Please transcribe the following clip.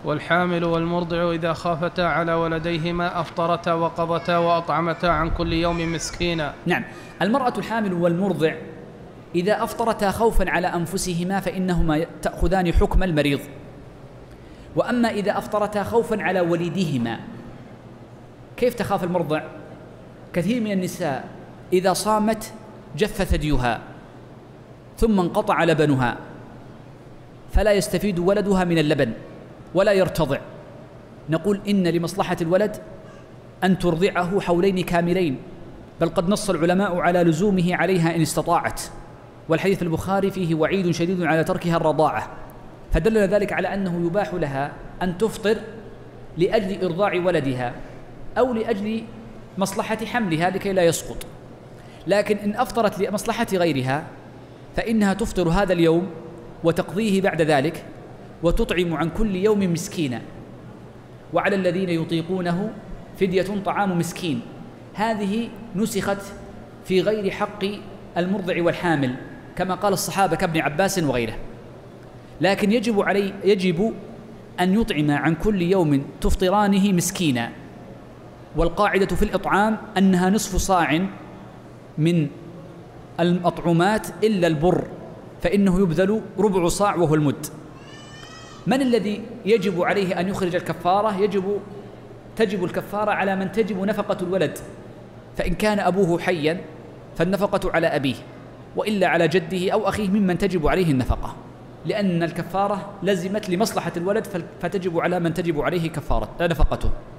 والحامل والمرضع إذا خافتا على ولديهما أفطرتا وقضتا وأطعمتا عن كل يوم مسكينا. نعم، المرأة الحامل والمرضع إذا أفطرتا خوفا على أنفسهما فإنهما تأخذان حكم المريض. وأما إذا أفطرتا خوفا على وليدهما، كيف تخاف المرضع؟ كثير من النساء إذا صامت جف ثديها ثم انقطع لبنها فلا يستفيد ولدها من اللبن ولا يرتضع، نقول إن لمصلحة الولد أن ترضعه حولين كاملين، بل قد نص العلماء على لزومه عليها إن استطاعت، والحديث البخاري فيه وعيد شديد على تركها الرضاعة، فدل ذلك على أنه يباح لها أن تفطر لأجل إرضاع ولدها أو لأجل مصلحة حملها لكي لا يسقط. لكن إن أفطرت لمصلحة غيرها فإنها تفطر هذا اليوم وتقضيه بعد ذلك وتطعم عن كل يوم مسكينا، وعلى الذين يطيقونه فدية طعام مسكين. هذه نسخت في غير حق المرضع والحامل كما قال الصحابة كابن عباس وغيره، لكن يجب أن يطعم عن كل يوم تفطرانه مسكينا. والقاعدة في الإطعام أنها نصف صاع من الأطعمات إلا البر، فإنه يبذل ربع صاع وهو المد. من الذي يجب عليه أن يخرج الكفارة؟ تجب الكفارة على من تجب نفقة الولد، فإن كان أبوه حيا فالنفقة على أبيه، وإلا على جده أو أخيه ممن تجب عليه النفقة، لأن الكفارة لزمت لمصلحة الولد فتجب على من تجب عليه كفارة نفقته.